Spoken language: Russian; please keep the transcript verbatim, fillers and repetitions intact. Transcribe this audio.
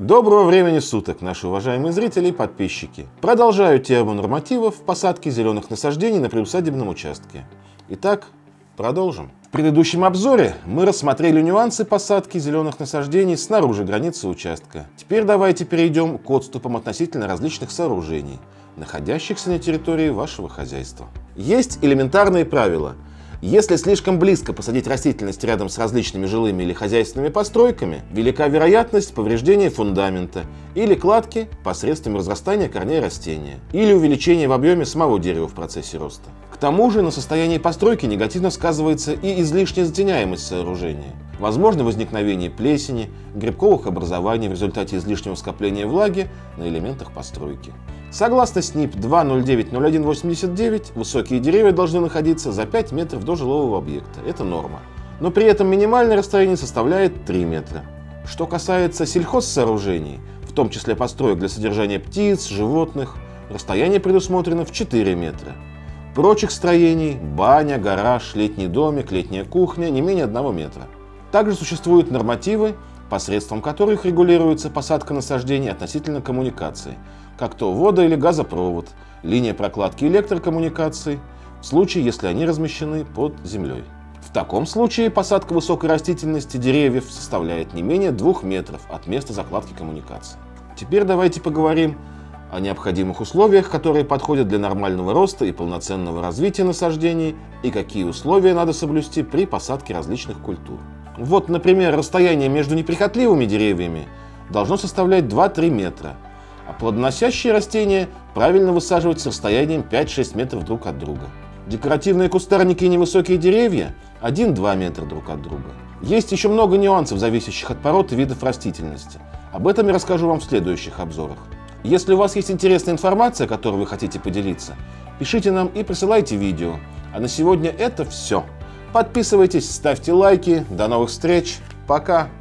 Доброго времени суток, наши уважаемые зрители и подписчики. Продолжаю тему нормативов посадки зеленых насаждений на приусадебном участке. Итак, продолжим. В предыдущем обзоре мы рассмотрели нюансы посадки зеленых насаждений снаружи границы участка. Теперь давайте перейдем к отступам относительно различных сооружений, находящихся на территории вашего хозяйства. Есть элементарные правила. Если слишком близко посадить растительность рядом с различными жилыми или хозяйственными постройками, велика вероятность повреждения фундамента или кладки посредством разрастания корней растения или увеличения в объеме самого дерева в процессе роста. К тому же на состоянии постройки негативно сказывается и излишняя затеняемость сооружения. Возможно возникновение плесени, грибковых образований в результате излишнего скопления влаги на элементах постройки. Согласно СНИП два ноль девять ноль один восемьдесят девять, высокие деревья должны находиться за пять метров до жилого объекта. Это норма. Но при этом минимальное расстояние составляет три метра. Что касается сельхозсооружений, в том числе построек для содержания птиц, животных, расстояние предусмотрено в четыре метра. Прочих строений – баня, гараж, летний домик, летняя кухня – не менее одного метра. Также существуют нормативы, посредством которых регулируется посадка насаждений относительно коммуникаций, как то вода- или газопровод, линия прокладки электрокоммуникаций, в случае, если они размещены под землей. В таком случае посадка высокой растительности деревьев составляет не менее двух метров от места закладки коммуникаций. Теперь давайте поговорим о необходимых условиях, которые подходят для нормального роста и полноценного развития насаждений, и какие условия надо соблюсти при посадке различных культур. Вот, например, расстояние между неприхотливыми деревьями должно составлять два-три метра, а плодоносящие растения правильно высаживать с расстоянием пять-шесть метров друг от друга. Декоративные кустарники и невысокие деревья один-два метра друг от друга. Есть еще много нюансов, зависящих от пород и видов растительности. Об этом я расскажу вам в следующих обзорах. Если у вас есть интересная информация, которой вы хотите поделиться, пишите нам и присылайте видео. А на сегодня это все. Подписывайтесь, ставьте лайки. До новых встреч. Пока.